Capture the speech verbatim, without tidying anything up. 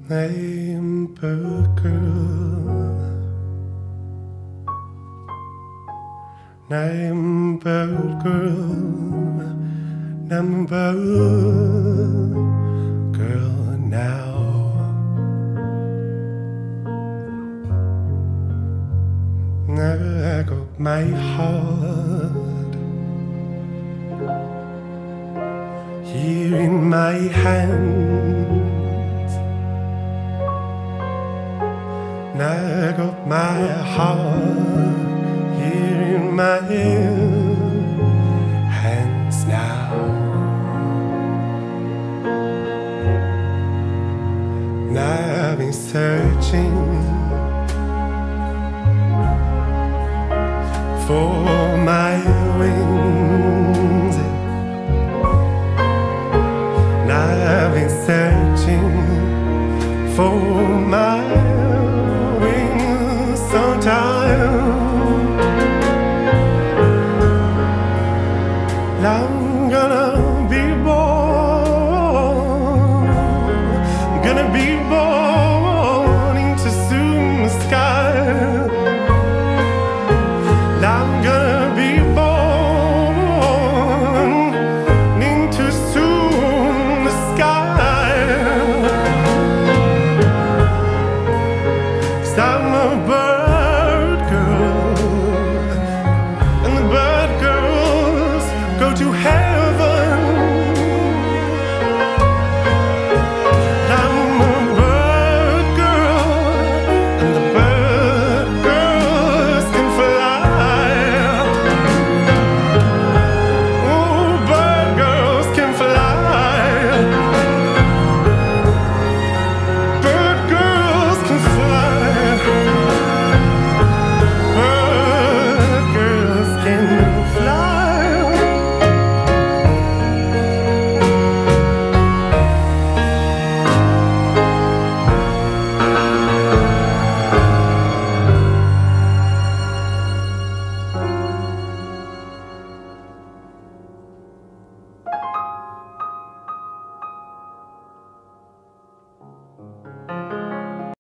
Hey, bird girl, I'm bird girl, I'm bird girl now. I got my heart here in my hands. I got my heart here in my hands now. Now I've been searching for my wings. Now I've been searching for my wings sometime. I'm gonna be born, gonna be born.